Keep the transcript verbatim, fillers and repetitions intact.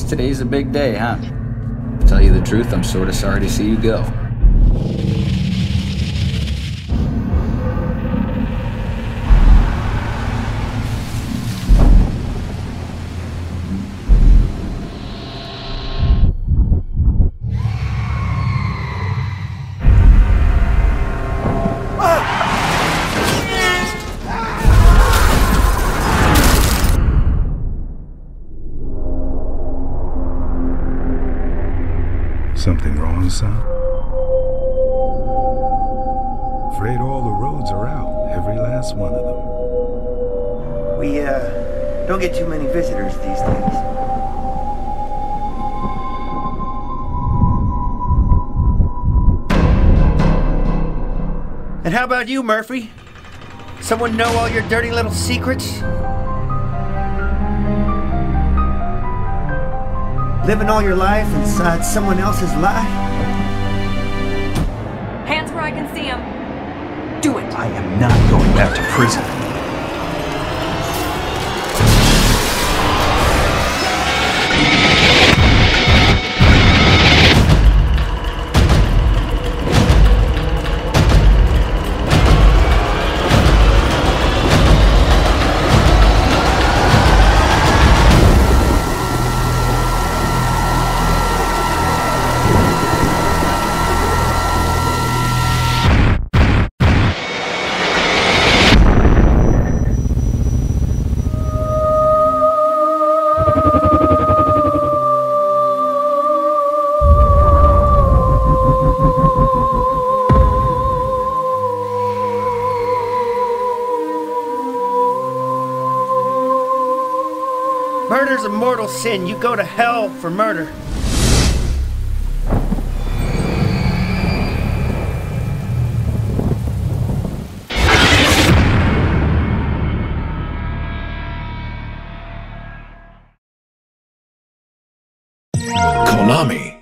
today's a big day, huh? To tell you the truth, I'm sort of sorry to see you go. Something wrong, son? Afraid all the roads are out, every last one of them. We, uh, don't get too many visitors these days. And how about you, Murphy? Someone know all your dirty little secrets? Living all your life inside someone else's lie? Hands where I can see them. Do it. I am not going back to prison. Murder's a mortal sin. You go to hell for murder. Konami.